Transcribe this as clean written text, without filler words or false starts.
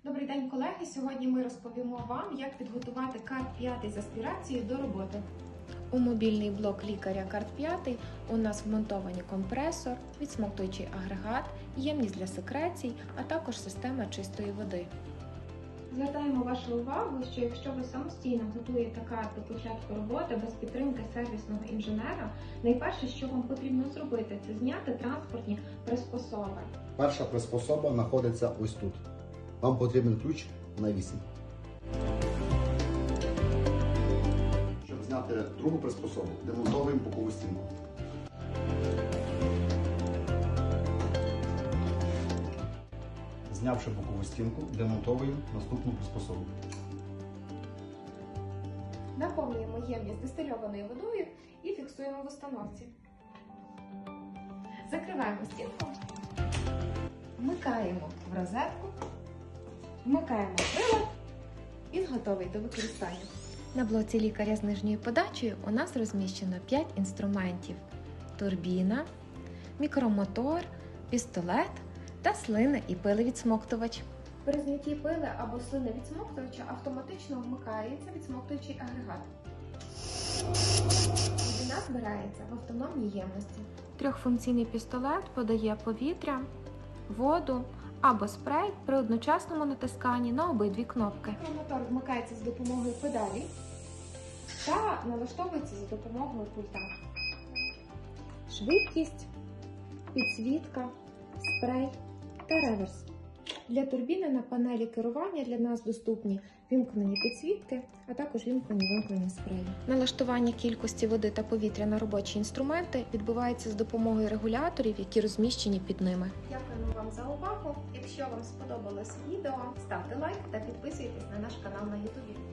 Добрий день, колеги! Сьогодні ми розповімо вам, як підготувати карт 5 з аспірацією до роботи. У мобільний блок лікаря карт 5 у нас вмонтовані компресор, відсмоктуючий агрегат, ємність для секрецій, а також система чистої води. Звертаємо вашу увагу, що якщо ви самостійно готуєте карт до початку роботи без підтримки сервісного інженера, найперше, що вам потрібно зробити, це зняти транспортні приспособи. Перша приспособа знаходиться ось тут. Вам потрібен ключ на 8. Щоб зняти другу приспособу, демонтовуємо бокову стінку. Знявши бокову стінку, демонтовуємо наступну приспособу. Наповнюємо ємність дистильованою водою і фіксуємо в установці. Закриваємо стінку, вмикаємо в розетку, вмикаємо прилад, він готовий до використання. На блоці лікаря з нижньою подачею у нас розміщено 5 інструментів: турбіна, мікромотор, пістолет та слина і пилевідсмоктувач. При знятті пили або слини відсмоктувача автоматично вмикається відсмоктуючий агрегат. Рідина збирається в автономній ємності. Трьохфункційний пістолет подає повітря, воду або спрей при одночасному натисканні на обидві кнопки. Мотор вмикається з допомогою педалі та налаштовується за допомогою пульта. Швидкість, підсвітка, спрей та реверс. Для турбіни на панелі керування для нас доступні вімкнені підсвітки, а також вімкнені спреї. Налаштування кількості води та повітря на робочі інструменти відбувається з допомогою регуляторів, які розміщені під ними. Дякуємо вам за увагу. Якщо вам сподобалось відео, ставте лайк та підписуйтесь на наш канал на YouTube.